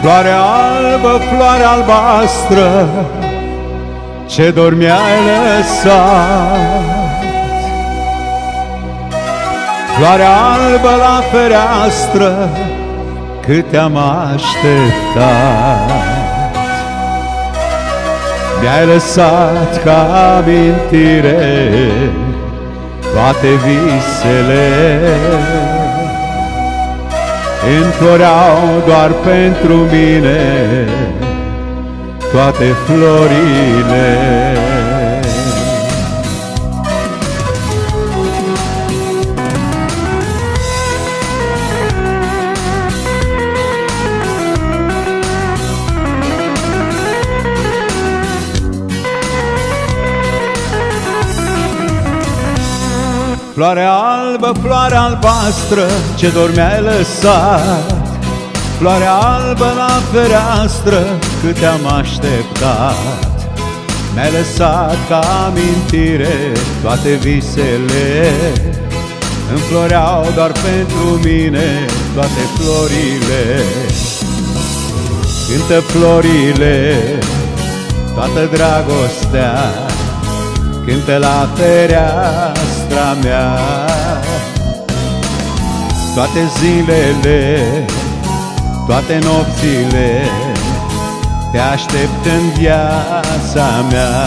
Floare albă, floare albastră, ce dor mi-ai lăsat. Floare albă la fereastră, cât te-am așteptat. Mi-ai lăsat ca amintire toate visele, înfloreau doar pentru mine toate florile. Floare albă, floare albastră, ce dor mi-ai lăsat. Floare albă la fereastră, cât te-am așteptat. Mi-ai lăsat ca amintire toate visele, înfloreau doar pentru mine toate florile. Cântă florile toată dragostea, cântă la fereastra mea. Toate zilele, toate nopțile, te aștept în viața mea.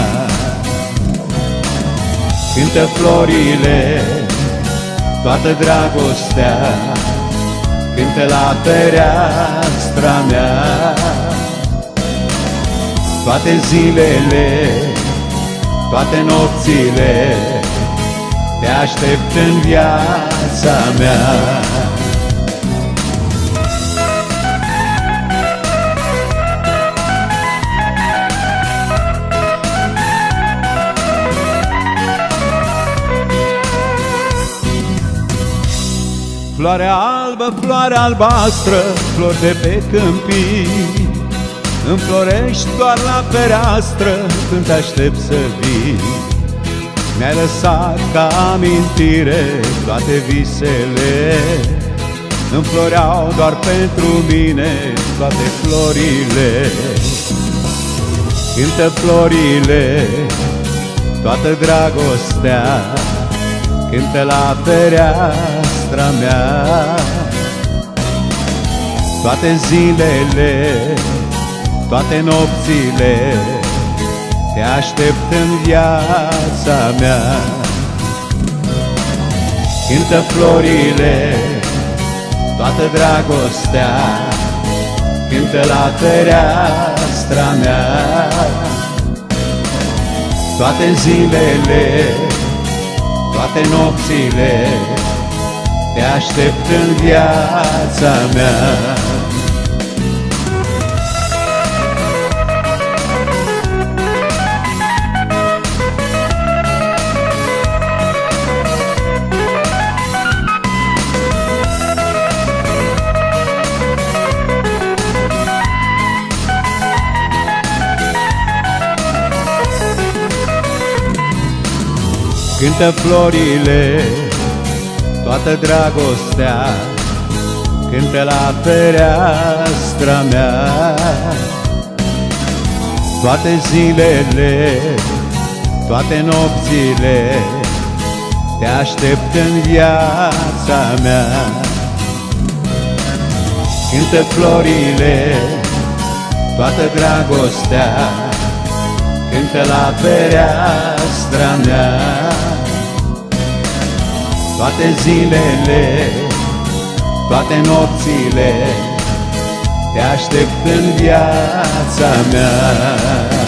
Cântă florile toată dragostea, cântă la fereastra mea. Toate zilele, toate nopțile, te aștept în viața mea. Floare albă, floare albastră, flori de pe câmpii, înflorești doar la fereastră când te aștept să vii. Mi-ai lăsat ca amintire toate visele, înfloreau doar pentru mine toate florile. Cântă florile toată dragostea, cântă la fereastra mea. Toate zilele, toate nopțile, te aștept în viața mea. Cântă florile toată dragostea, cântă la fereastra mea. Toate zilele, toate nopțile, te aștept în viața mea. Cântă florile toată dragostea, cântă la fereastra mea. Toate zilele, toate nopțile, te aștept în viața mea. Cântă florile toată dragostea, cântă la fereastra mea. Toate zilele, toate nopțile, te aștept în viața mea.